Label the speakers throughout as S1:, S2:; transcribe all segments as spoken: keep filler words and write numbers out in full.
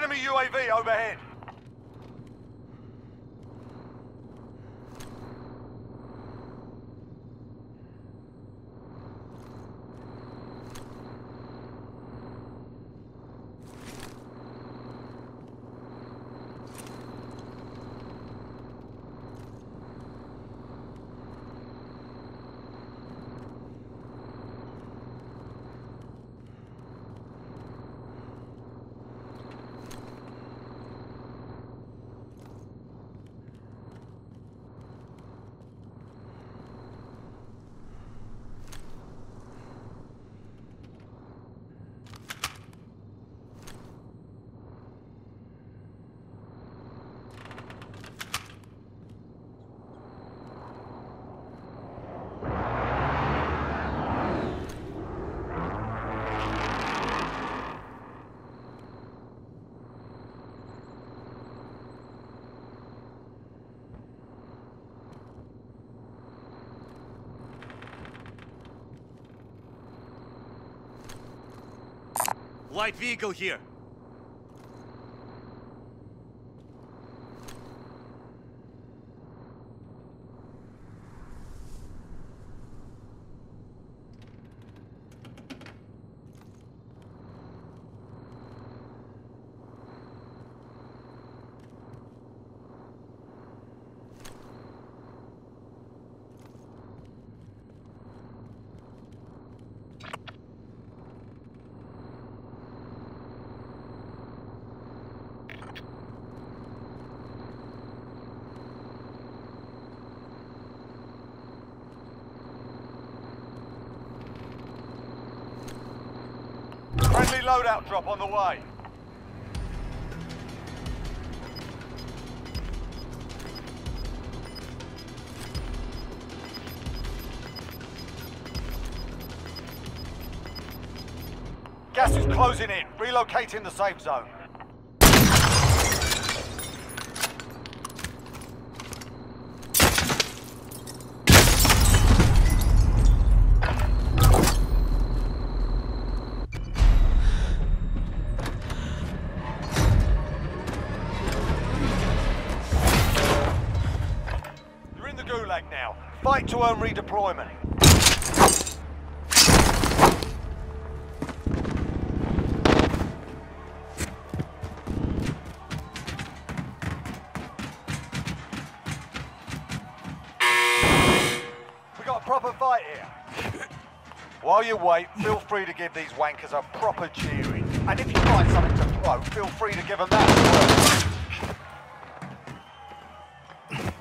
S1: Enemy U A V overhead.
S2: Light vehicle here.
S1: Friendly loadout drop on the way. Gas is closing in. Relocating the safe zone. You're in the Gulag now. Fight to earn redeployment. Proper fight here. While you wait, feel free to give these wankers a proper cheering. And if you find something to throw, feel free to give them that as well.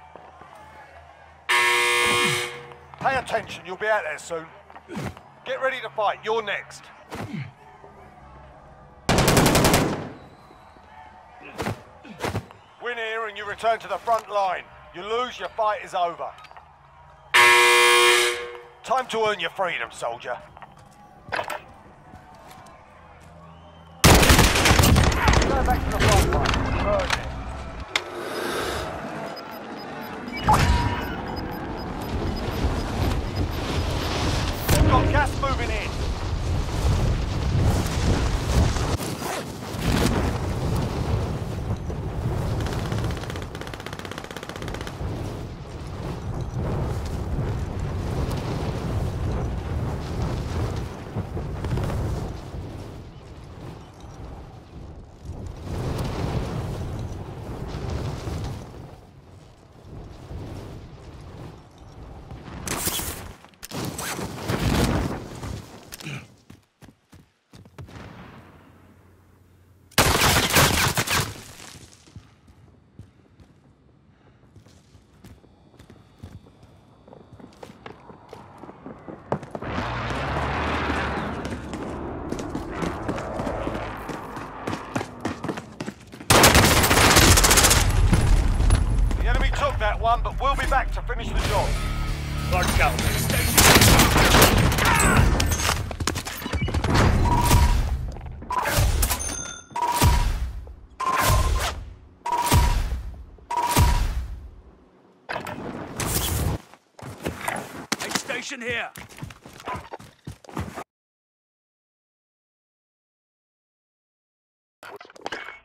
S1: Pay attention, you'll be out there soon. Get ready to fight, you're next. Win here and you return to the front line. You lose, your fight is over. Time to earn your freedom, soldier. Go back to the front line. Burn it. We've got gas moving in. That one, but we'll be back to finish the job.
S2: Large caliber. Hey, station here.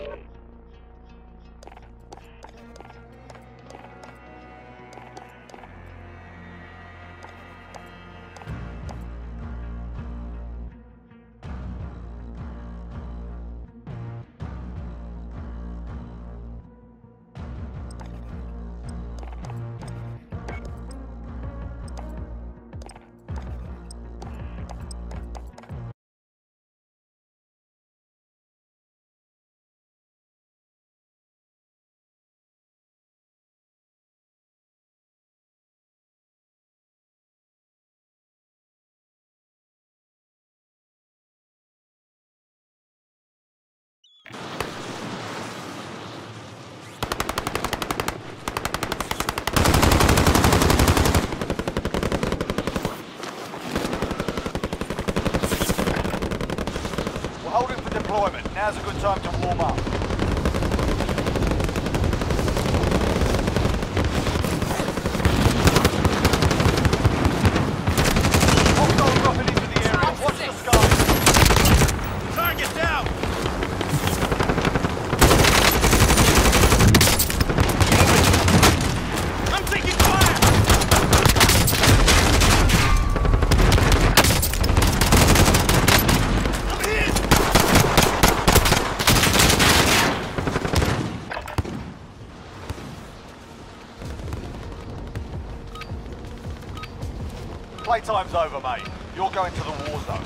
S1: Now's a good time to warm up. Hostile dropping into the area. Watch the skies.
S2: Target down! I'm taking fire! I'm hit!
S1: Playtime's over, mate. You're going to the war zone.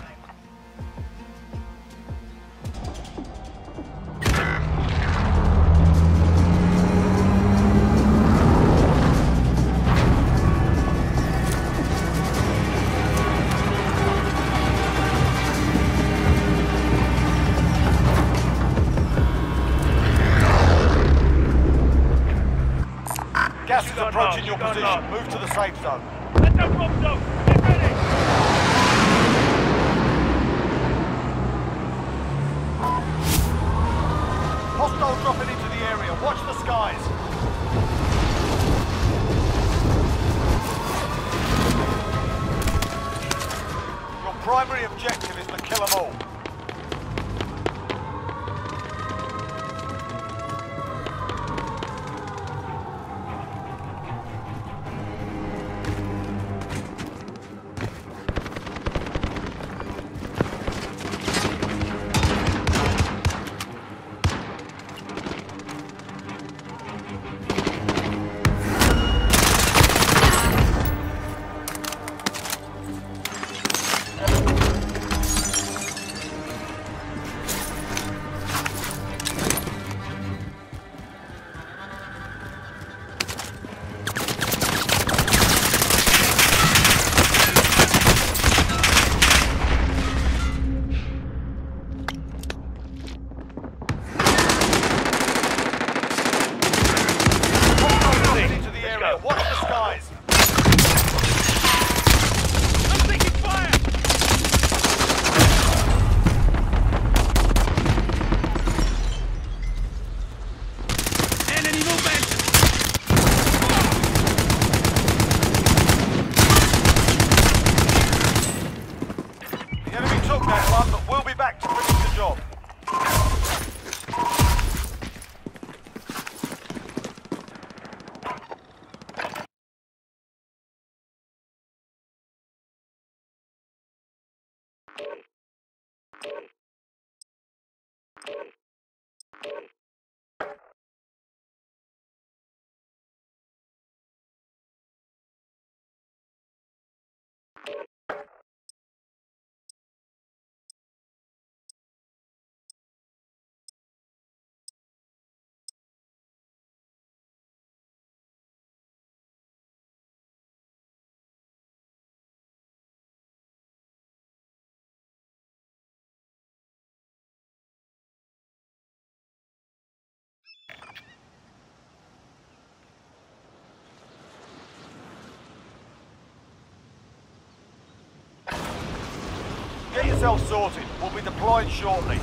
S1: Gas is approaching your position. Move to the safe zone.
S2: Let them bomb zone! Get ready!
S1: Hostile dropping into the area. Watch the skies. Your primary objective is to kill them all. Watch the skies!
S2: I'm taking fire! Enemy movement!
S1: The enemy took that one, but we'll be back to finish the job. Get yourself sorted. We'll be deployed shortly.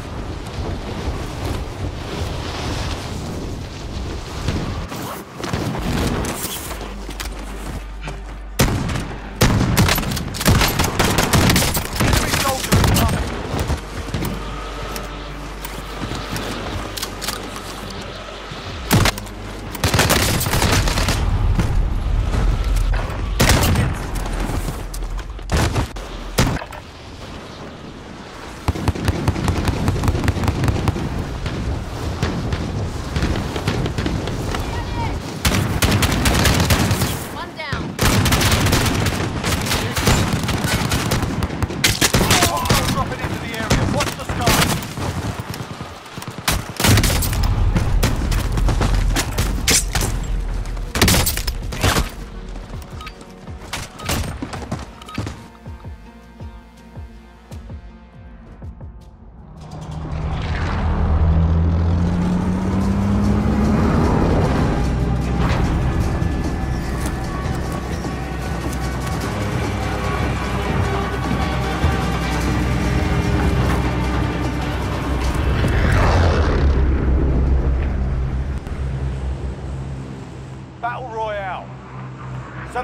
S1: Enemy soldiers incoming.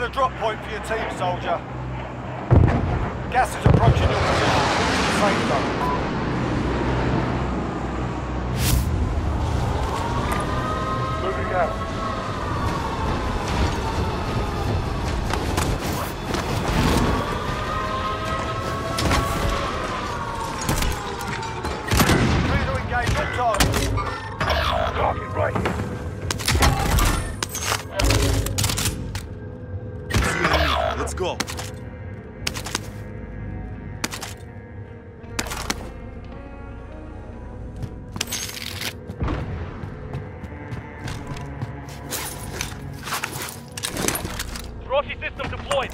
S1: a drop point for your team, soldier. Gas is approaching your position. Safe zone. Moving out. Clear to engage on target. Target right here.
S3: Let's go.
S2: Trophy system deployed.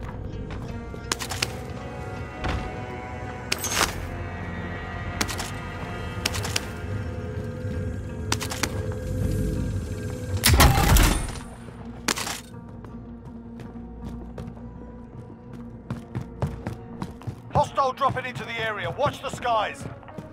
S1: Hostile dropping into the area. Watch the skies.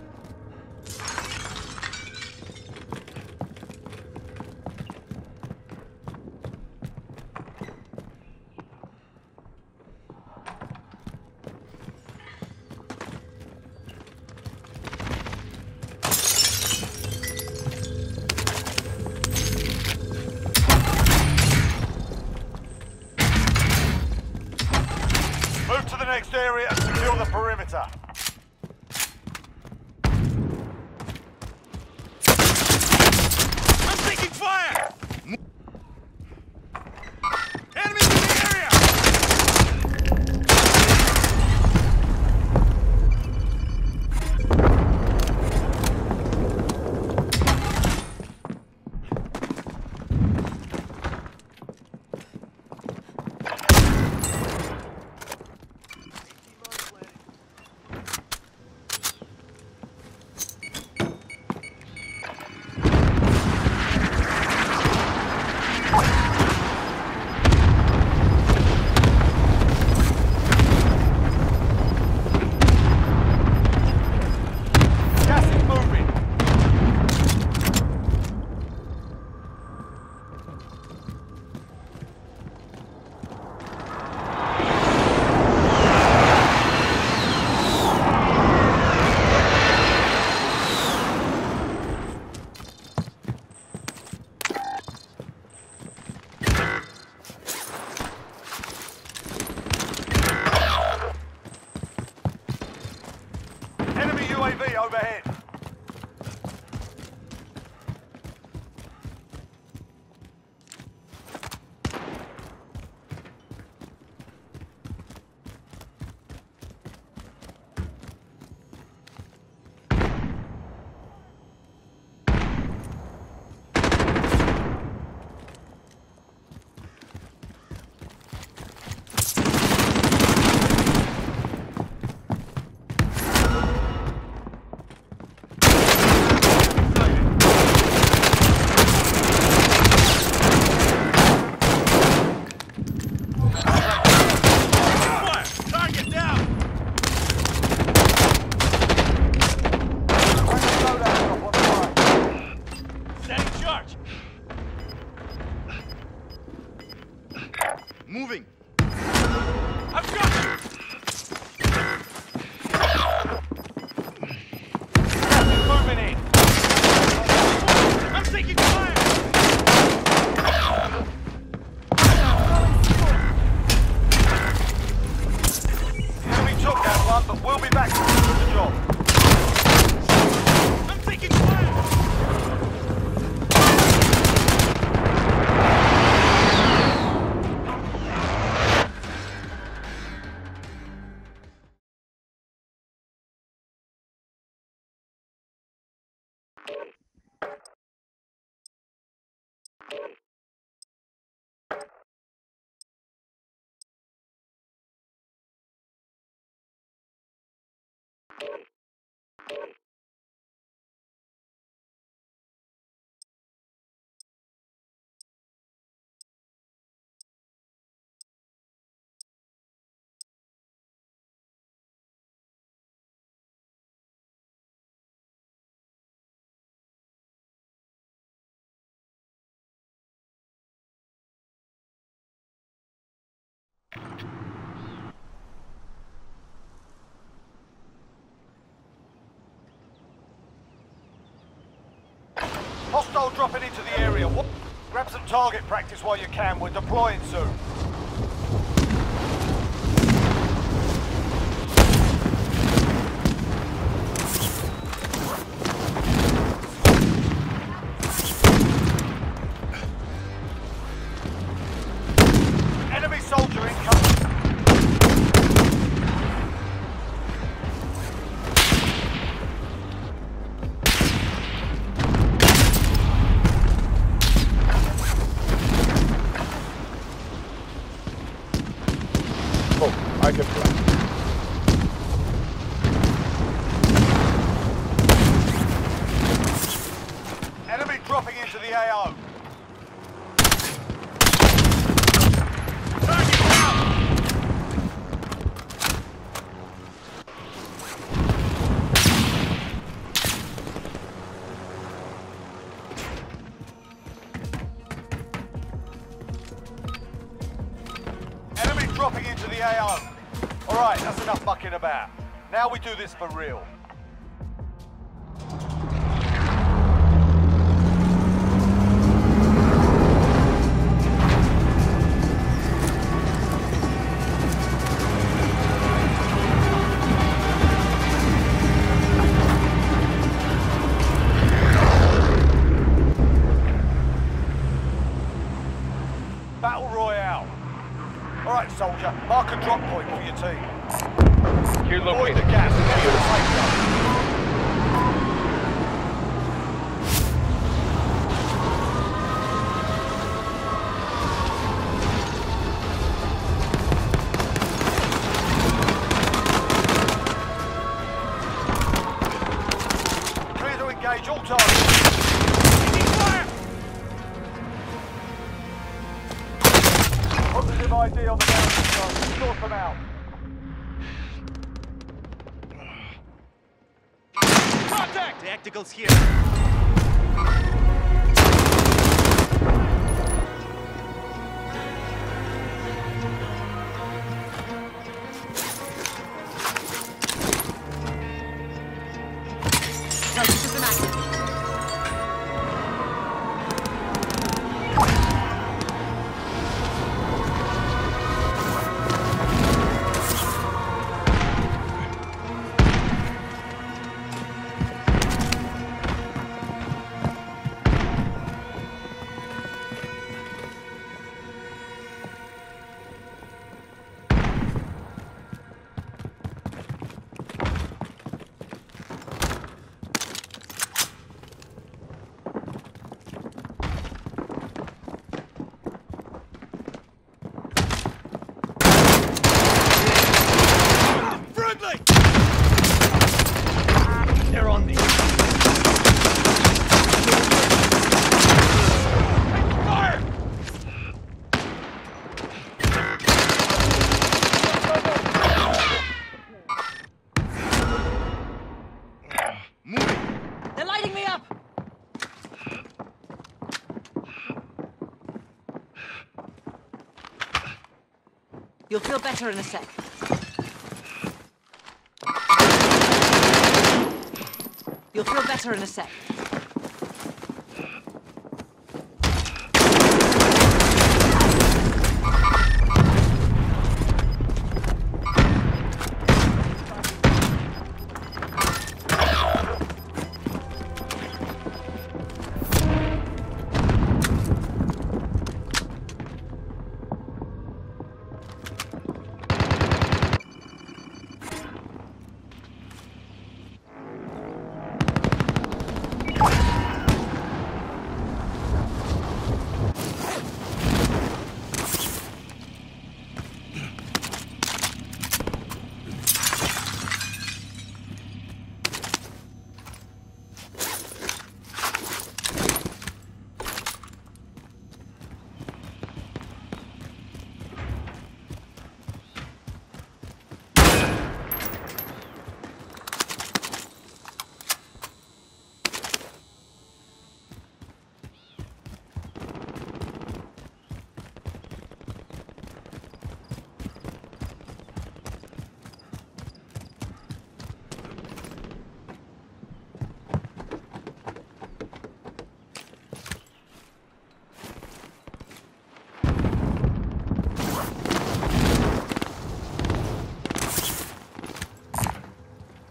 S1: Move to the next area and secure the perimeter.
S2: I'm taking fire! Enemies in the area!
S1: Gas is moving. Enemy U A V overhead.
S2: Fire! Target down! Setting charge!
S3: Moving.
S2: I've got you!
S1: Gas is moving in.
S2: I'm taking fire!
S1: Enemy took that one, but we'll be back to finish the job.
S2: I'm taking fire!
S1: Hostile dropping into the area. What? Grab some target practice while you can. We're deploying soon. Enemy soldier incoming.
S4: I can fly.
S1: Enemy dropping into the A O.
S2: Target down!
S1: Enemy dropping into the A O. Alright, that's enough mucking about. Now we do this for real. Battle Royale. Alright, soldier, mark a drop point for your team.
S4: Here
S1: Avoid the
S4: located.
S1: gas and get to the safe zone. Clear to engage all targets.
S2: Taking fire!
S1: Positive I D on the boundary zone. Sort them out.
S2: Contact! Tacticals here.
S5: No, this is an active.
S2: Friendly! They're on me. Fire!
S3: Moving.
S5: They're lighting me up! You'll feel better in a sec. You'll feel better in a sec.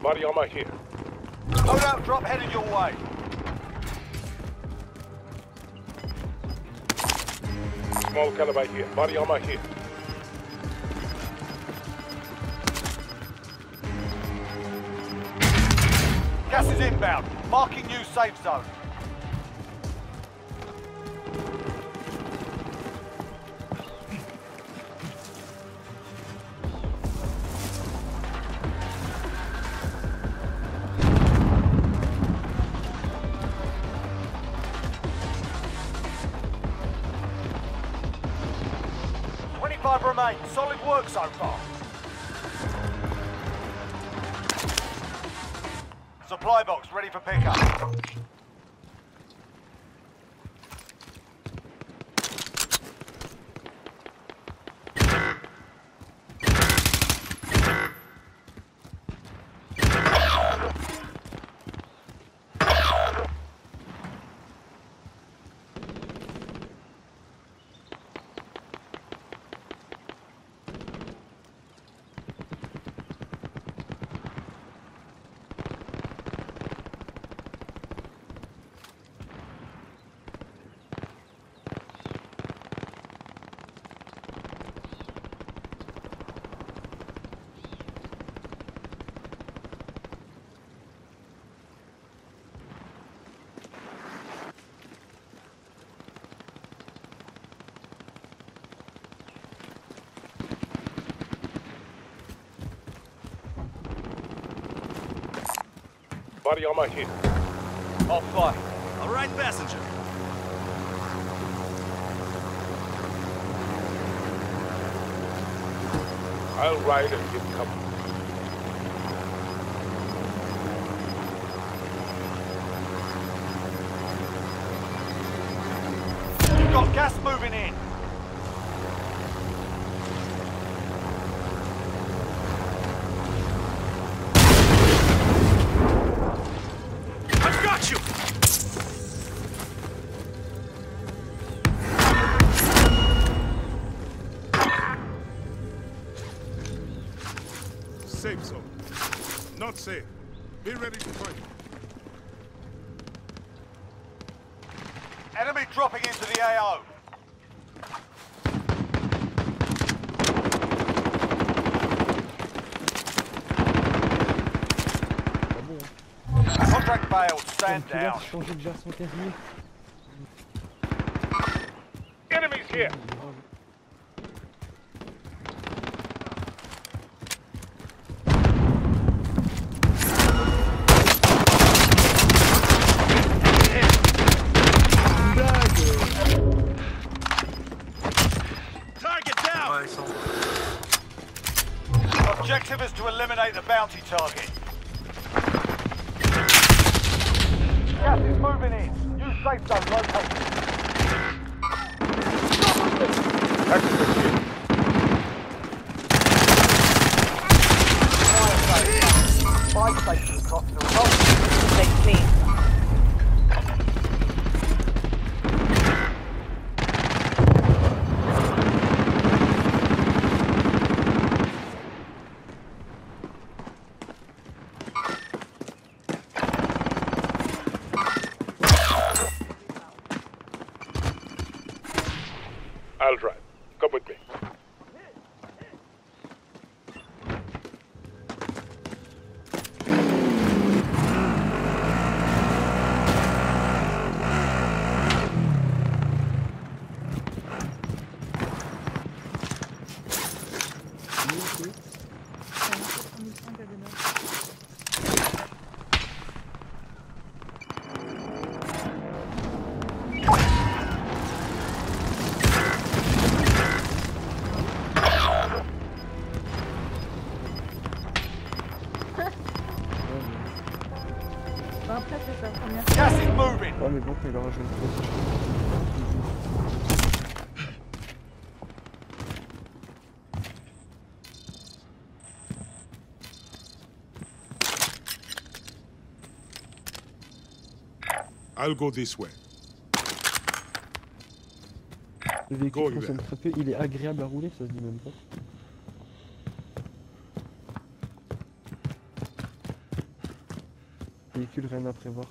S4: Body armor here.
S1: Loadout drop headed your way.
S4: Small caliber here. Body armor here.
S1: Gas is inbound. Marking new safe zone. twenty-five remain. Solid work so far. Supply box ready for pickup.
S4: Body armor here.
S1: I'll fly.
S2: All right, passenger.
S4: I'll ride and give cover.
S1: You've got gas moving in.
S2: I've got you!
S6: Safe zone. Not safe. Be ready to fight.
S1: Enemy dropping into the A O. Contract failed. Stand down.
S7: Changer de version terrier.
S4: Enemies here.
S2: Target down!
S1: Objective is to eliminate the bounty target. Gas is moving in. New safe zone located.
S4: Extra here.
S1: Fire safe. Five stations across the road.
S5: Stay clean.
S4: I'll drive. Come with me.
S8: Après, c'est ça, première.
S1: Gas is moving.
S7: Ouais, mais bon, il aura joué une grosse.
S6: I'll go this way.
S7: Le véhicule
S6: Go,
S7: consomme
S6: Hubert.
S7: très peu, il est agréable à rouler, ça se dit même pas. véhicule, rien à prévoir.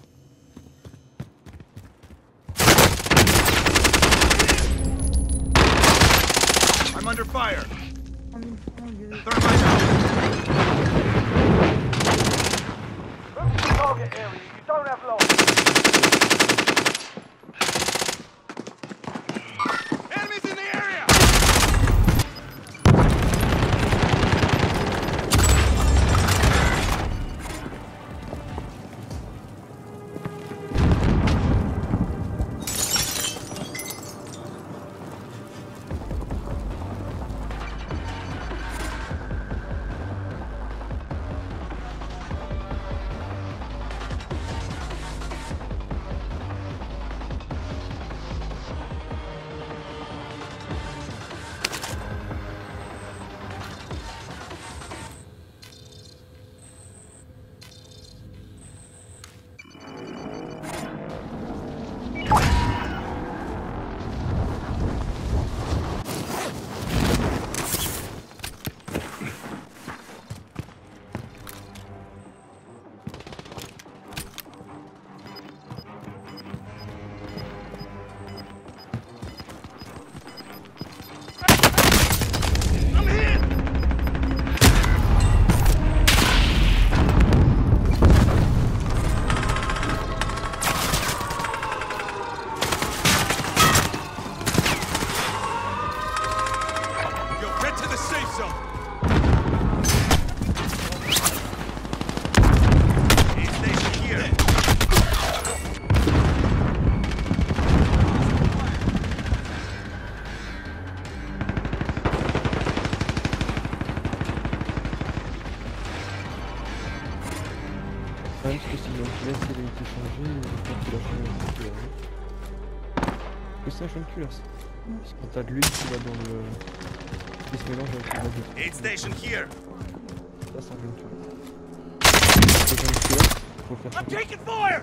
S3: I'm under fire. Thermite out.
S1: Move to the target area. You don't have long.
S3: Enemies in the area.
S7: Parce que si on laisse il a été changé, je pense qu'il a changé un petit peu. Hein. Que c'est un jeune cul là. Parce qu'on t'as de l'huile qui va dans le. qui se mélange avec le reste.
S3: Aid station here.
S7: Ça c'est un jeune cul. C'est un jeune cul, faut faire
S3: I'm
S7: ça.
S3: taking fire.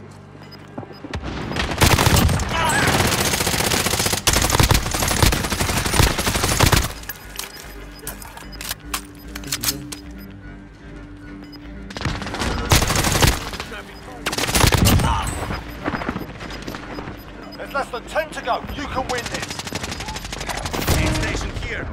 S1: There's less than ten to go. You can win this.
S3: Aid station here.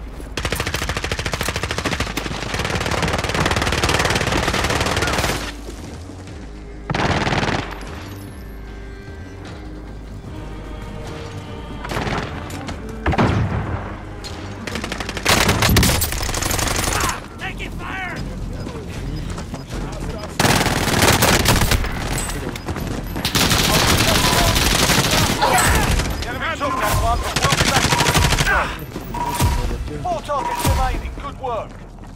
S3: Taking fire.
S1: The enemy took that one, but we'll be back. Four targets remaining. Good work.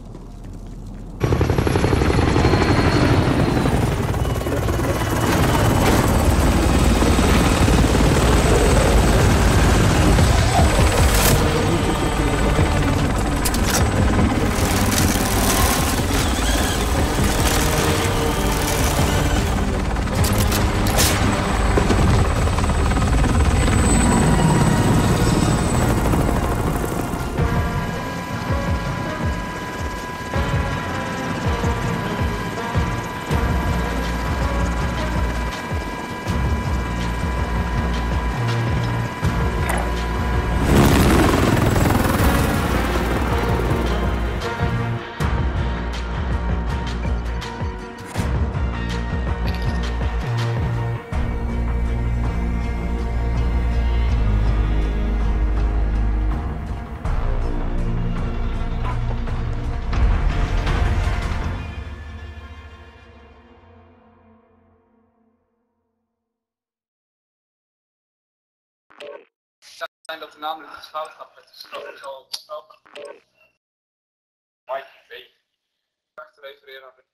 S8: Zijn dat er namelijk iets fout gaat met de stroom, zo gesproken. Mike, weet je. Graag te refereren aan de.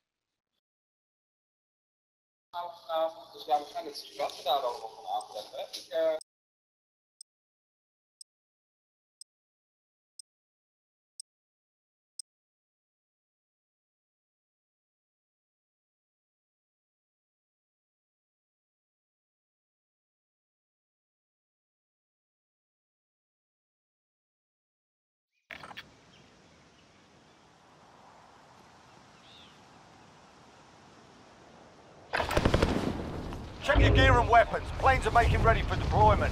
S8: Nou, vanavond, dus ja, we gaan het situatie daarover nog gaan aanleggen. Ik, uh...
S1: Check your gear and weapons. Planes are making ready for deployment.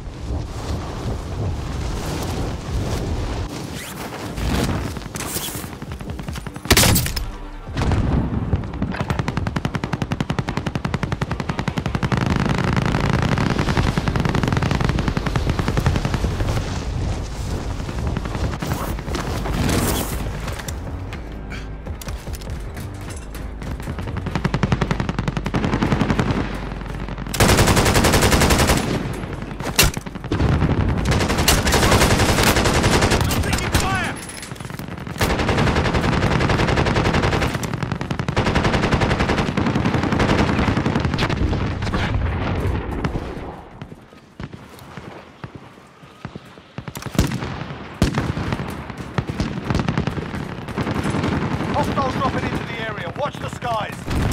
S1: Hostiles dropping into the area. Watch the skies.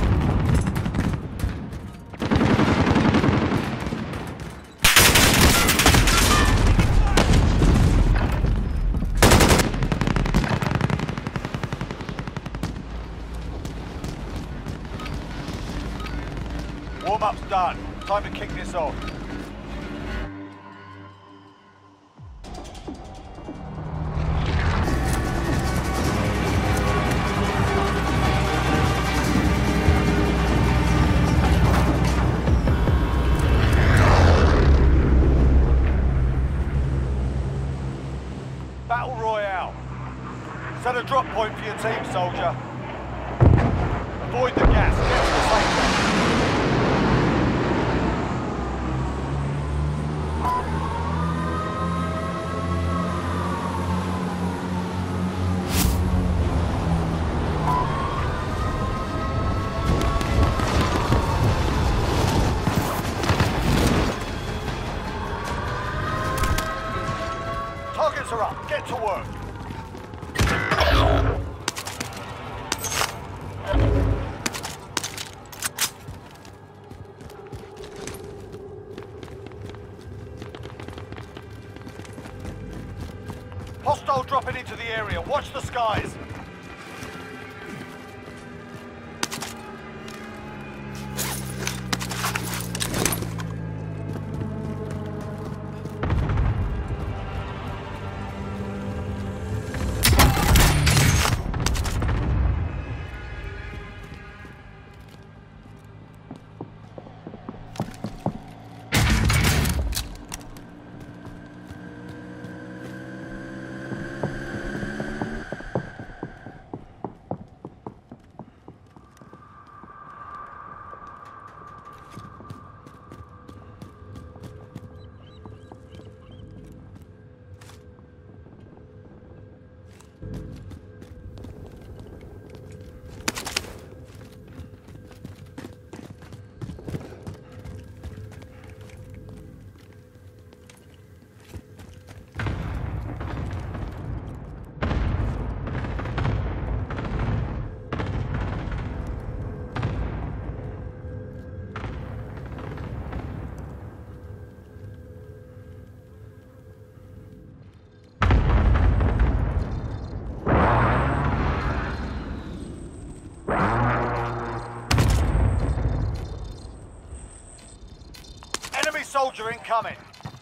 S1: Warm-up's done. Time to kick this off. Battle Royale. Set a drop point for your team, soldier. Avoid the gas. Get to the safe zone. Targets are up. Get to work. Hostile dropping into the area. Watch the skies. Soldier incoming.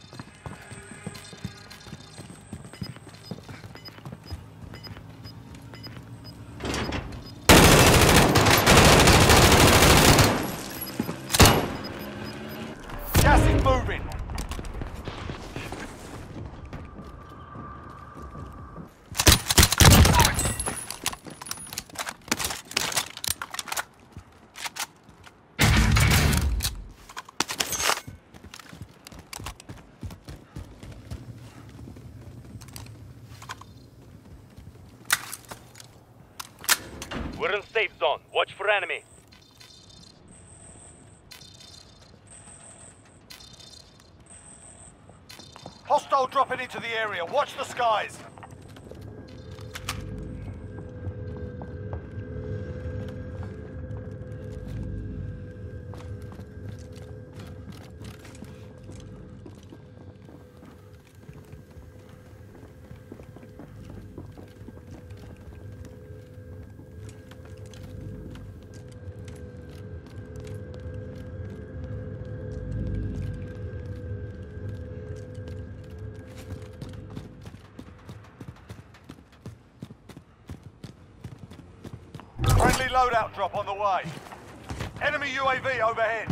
S1: Gas is moving.
S2: We're in safe zone. Watch for enemy.
S1: Hostile dropping into the area. Watch the skies. Friendly loadout drop on the way. Enemy U A V overhead.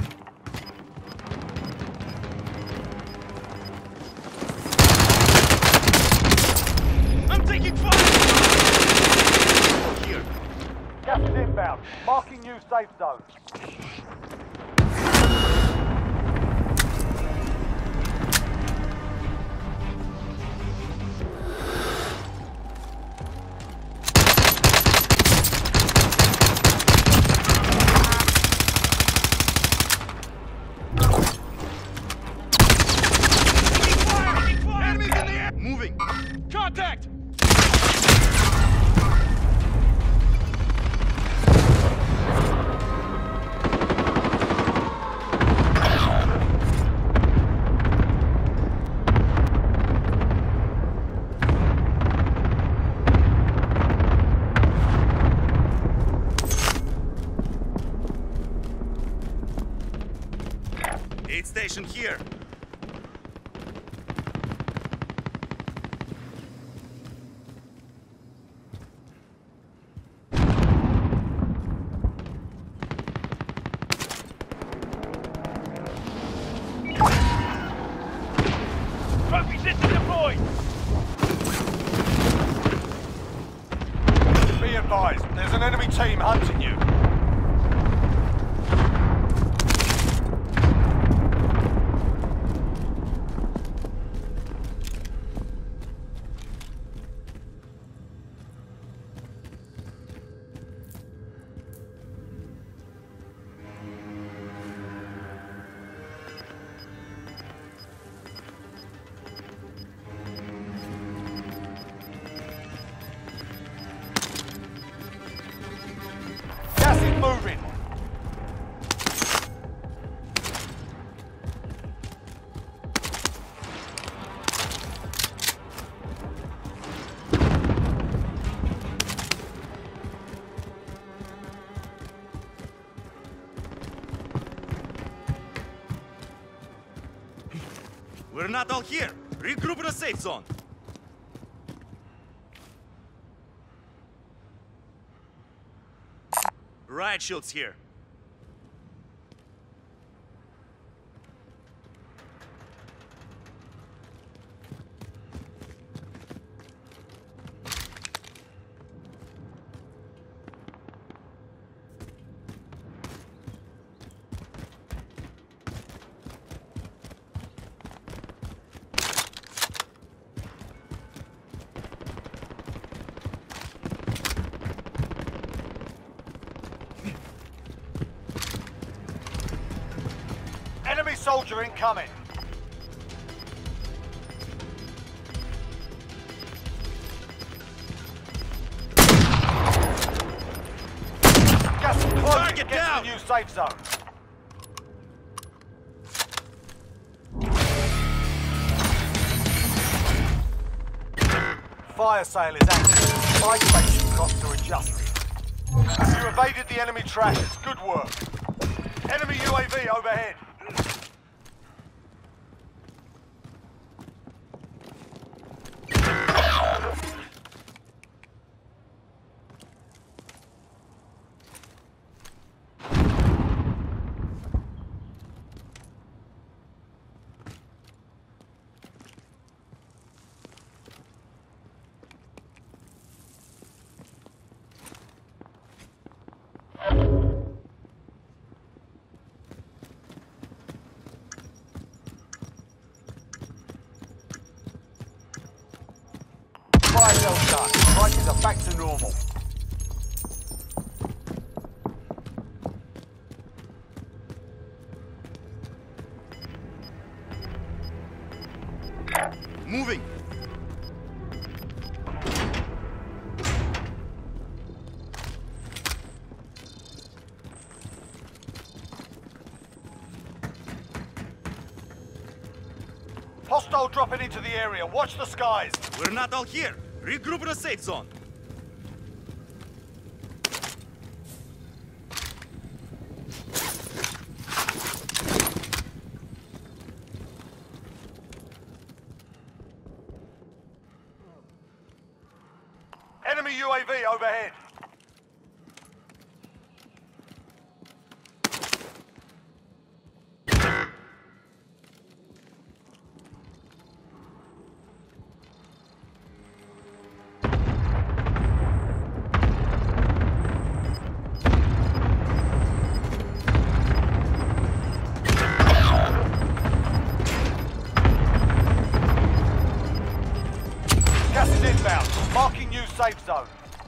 S3: I'm taking fire! Here.
S1: Gas is inbound. Marking new safe zone.
S3: Enemies in the air! Moving! Contact! Aid station here.
S2: Trophy system deployed!
S1: Be advised, there's an enemy team hunting you. Gas is moving.
S3: We're not all here. Regroup in a safe zone. Riot shields here.
S1: Enemy soldier incoming. Gas is closing.
S3: Target
S1: Get
S3: down.
S1: to the new safe zone. Fire sale is active. Fire station costs are adjusted. You evaded the enemy tracks. Good work. Enemy U A V overhead. Fire well done. Prices are back to normal.
S3: Moving.
S1: Hostile dropping into the area. Watch the skies.
S3: We're not all here. Regroup in a safe zone.
S1: Enemy U A V overhead. Marking new safe zone.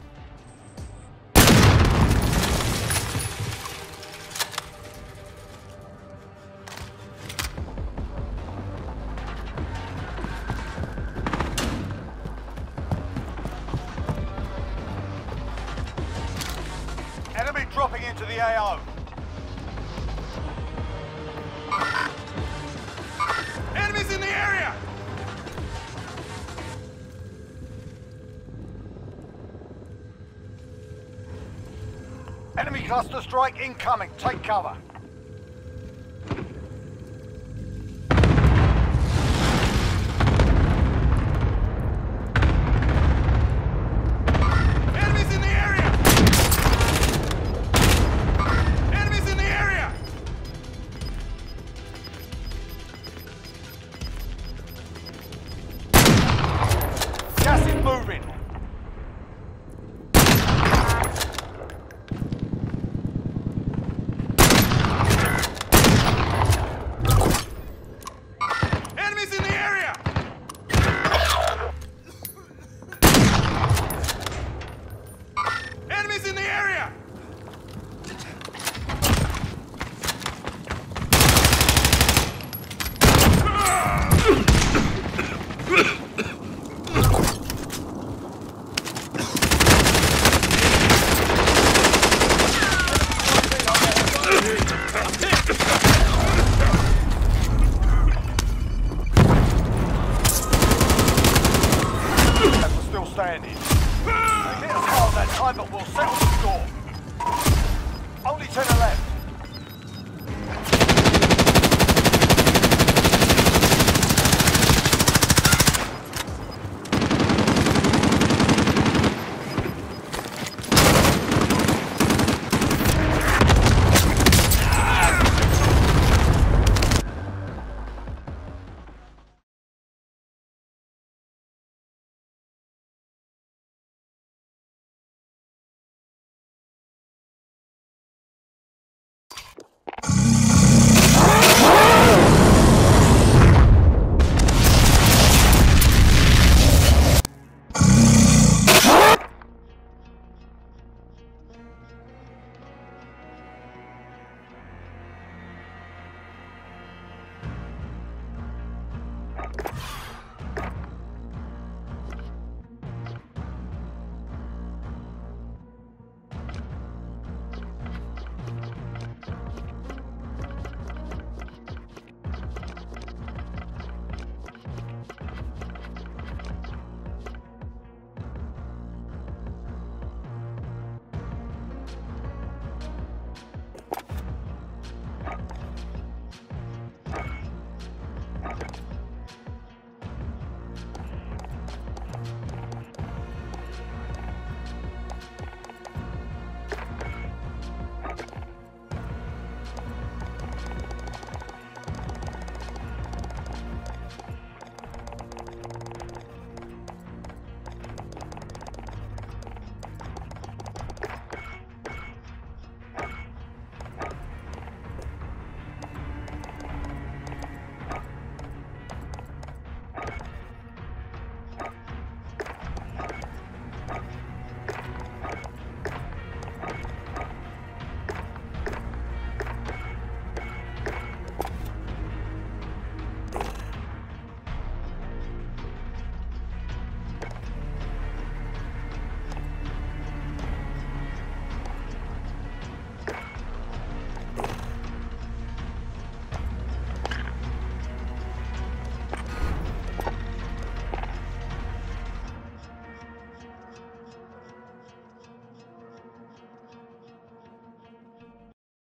S1: Enemy dropping into the A O.
S3: Enemies in the area!
S1: Enemy cluster strike incoming. Take cover.
S3: Enemies in the area! Enemies in the area!
S1: Gas is moving.
S3: Enemies in the area! Enemies in the area!
S1: And we're still standing. Hit us hard that time, but we'll settle the score. Only ten left.